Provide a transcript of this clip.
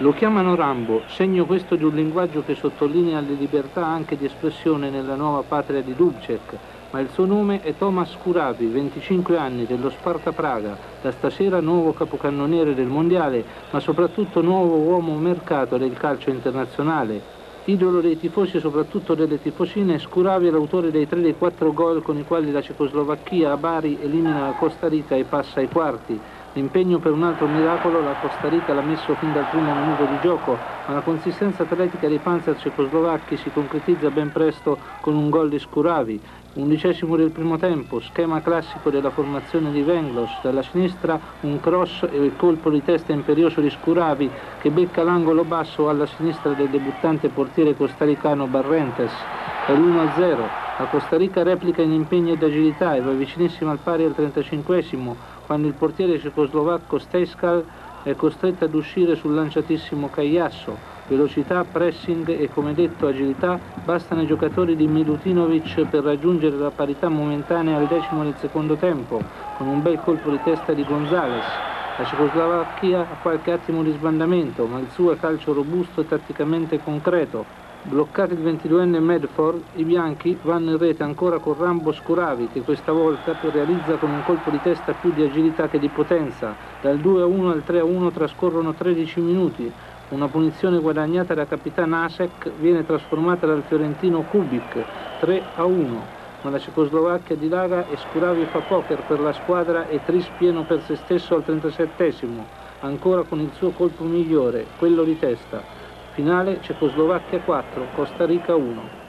Lo chiamano Rambo, segno questo di un linguaggio che sottolinea le libertà anche di espressione nella nuova patria di Dubček, ma il suo nome è Tomáš Kurabi, 25 anni, dello Sparta Praga, da stasera nuovo capocannoniere del mondiale, ma soprattutto nuovo uomo mercato del calcio internazionale. Idolo dei tifosi e soprattutto delle tifosine, Kurabi è l'autore dei 3 dei 4 gol con i quali la Cecoslovacchia a Bari elimina la Costa Rica e passa ai quarti. L'impegno per un altro miracolo la Costa Rica l'ha messo fin dal primo minuto di gioco, ma la consistenza atletica dei panzer cecoslovacchi si concretizza ben presto con un gol di Kurabi. 11° del primo tempo, schema classico della formazione di Venglos, dalla sinistra un cross e il colpo di testa imperioso di Kurabi che becca l'angolo basso alla sinistra del debuttante portiere costaricano Barrentes. È l'1-0, la Costa Rica replica in impegno ed agilità e va vicinissima al pari al 35°, quando il portiere cecoslovacco Stejskal è costretto ad uscire sul lanciatissimo Cagliasso. Velocità, pressing e, come detto, agilità bastano ai giocatori di Milutinovic per raggiungere la parità momentanea al 10° del secondo tempo, con un bel colpo di testa di González. La Cecoslovacchia ha qualche attimo di sbandamento, ma il suo è calcio robusto e tatticamente concreto. Bloccato il 22enne Medford, i bianchi vanno in rete ancora con Rambo Kurabi, che questa volta realizza con un colpo di testa più di agilità che di potenza. Dal 2-1 al 3-1 trascorrono 13 minuti. Una punizione guadagnata da Capitan Asek viene trasformata dal fiorentino Kubik, 3-1. Ma la Cecoslovacchia dilaga e Kurabi fa poker per la squadra e tris pieno per se stesso al 37°, ancora con il suo colpo migliore, quello di testa. Finale Cecoslovacchia 4, Costa Rica 1.